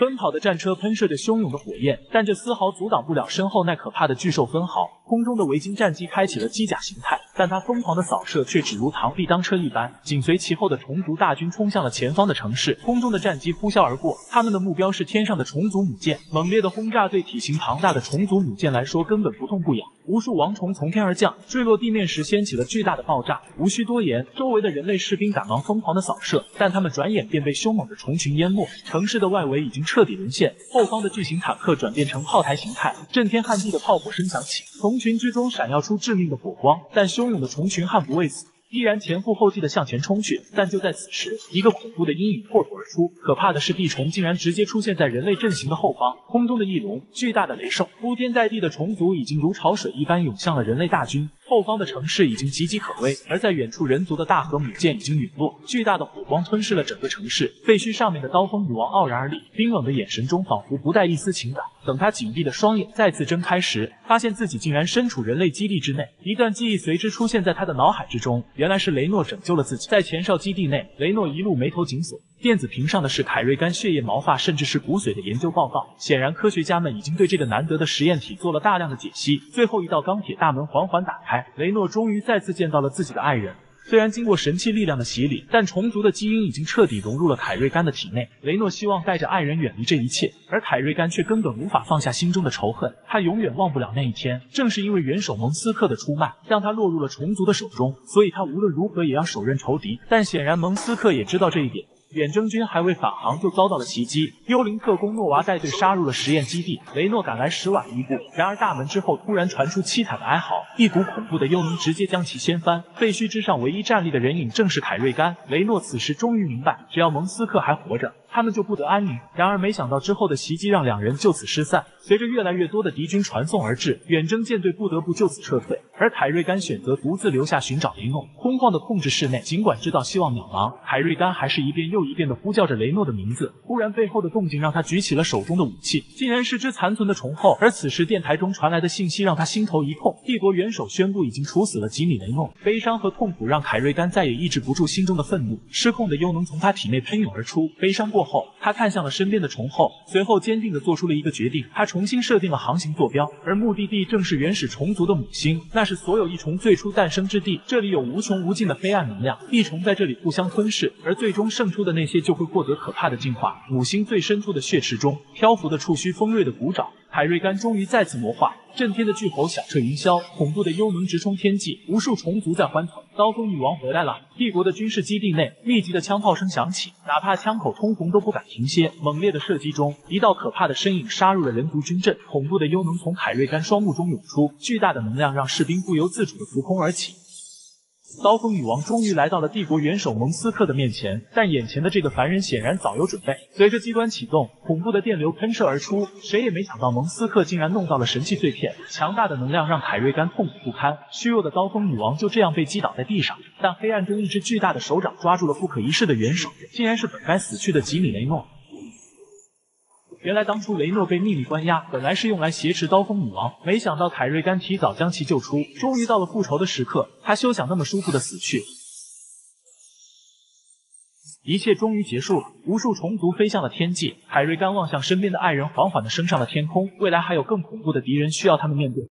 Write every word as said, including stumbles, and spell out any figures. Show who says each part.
Speaker 1: 奔跑的战车喷射着汹涌的火焰，但这丝毫阻挡不了身后那可怕的巨兽分毫。空中的维京战机开启了机甲形态，但它疯狂的扫射却只如螳臂当车一般。紧随其后的虫族大军冲向了前方的城市，空中的战机呼啸而过，他们的目标是天上的虫族母舰。猛烈的轰炸对体型庞大的虫族母舰来说根本不痛不痒，无数王虫从天而降，坠落地面时掀起了巨大的爆炸。无需多言，周围的人类士兵赶忙疯狂的扫射，但他们转眼便被凶猛的虫群淹没。城市的外围已经彻底沦陷，后方的巨型坦克转变成炮台形态，震天撼地的炮火声响起，虫群之中闪耀出致命的火光，但汹涌的虫群悍不畏死，依然前赴后继的向前冲去。但就在此时，一个恐怖的阴影破土而出，可怕的是地虫竟然直接出现在人类阵型的后方，空中的翼龙，巨大的雷兽，铺天盖地的虫族已经如潮水一般涌向了人类大军。后方的城市已经岌岌可危，而在远处人族的大河母舰已经陨落，巨大的火光吞噬了整个城市。废墟上面的刀锋女王傲然而立，冰冷的眼神中仿佛不带一丝情感。等她紧闭的双眼再次睁开时，发现自己竟然身处人类基地之内，一段记忆随之出现在她的脑海之中。原来是雷诺拯救了自己。在前哨基地内，雷诺一路眉头紧锁，电子屏上的是凯瑞甘血液、毛发甚至是骨髓的研究报告。显然科学家们已经对这个难得的实验体做了大量的解析。最后一道钢铁大门缓缓打开，雷诺终于再次见到了自己的爱人。虽然经过神器力量的洗礼，但虫族的基因已经彻底融入了凯瑞甘的体内。雷诺希望带着爱人远离这一切，而凯瑞甘却根本无法放下心中的仇恨。他永远忘不了那一天，正是因为元首蒙斯克的出卖，让他落入了虫族的手中，所以他无论如何也要手刃仇敌。但显然蒙斯克也知道这一点。远征军还未返航就遭到了袭击，幽灵特工诺娃带队杀入了实验基地，雷诺赶来时晚一步。然而大门之后突然传出凄惨的哀嚎，一股恐怖的幽灵直接将其掀翻。废墟之上唯一站立的人影正是凯瑞甘。雷诺此时终于明白，只要蒙斯克还活着，他们就不得安宁。然而没想到之后的袭击让两人就此失散。随着越来越多的敌军传送而至，远征舰队不得不就此撤退，而凯瑞甘选择独自留下寻找雷诺。空旷的控制室内，尽管知道希望渺茫，凯瑞甘还是一遍又一遍地呼叫着雷诺的名字。忽然背后的动静让他举起了手中的武器，竟然是只残存的虫后。而此时电台中传来的信息让他心头一痛，帝国元首宣布已经处死了吉米雷诺。悲伤和痛苦让凯瑞甘再也抑制不住心中的愤怒，失控的幽能从他体内喷涌而出。悲伤过后，他看向了身边的虫后，随后坚定地做出了一个决定，他重新设定了航行坐标，而目的地正是原始虫族的母星，那是所有异虫最初诞生之地。这里有无穷无尽的黑暗能量，异虫在这里互相吞噬，而最终胜出的那些就会获得可怕的进化。母星最深处的血池中，漂浮的触须锋锐的骨爪。凯瑞甘终于再次魔化，震天的巨吼响彻云霄，恐怖的幽能直冲天际，无数虫族在欢腾。刀锋女王回来了！帝国的军事基地内，密集的枪炮声响起，哪怕枪口通红都不敢停歇。猛烈的射击中，一道可怕的身影杀入了人族军阵，恐怖的幽能从凯瑞甘双目中涌出，巨大的能量让士兵不由自主地浮空而起。刀锋女王终于来到了帝国元首蒙斯克的面前，但眼前的这个凡人显然早有准备。随着机关启动，恐怖的电流喷射而出，谁也没想到蒙斯克竟然弄到了神器碎片，强大的能量让凯瑞甘痛苦不堪。虚弱的刀锋女王就这样被击倒在地上，但黑暗中一只巨大的手掌抓住了不可一世的元首，竟然是本该死去的吉米雷诺。原来当初雷诺被秘密关押，本来是用来挟持刀锋女王，没想到凯瑞甘提早将其救出。终于到了复仇的时刻，他休想那么舒服的死去。一切终于结束了，无数虫族飞向了天际。凯瑞甘望向身边的爱人，缓缓地升上了天空。未来还有更恐怖的敌人需要他们面对。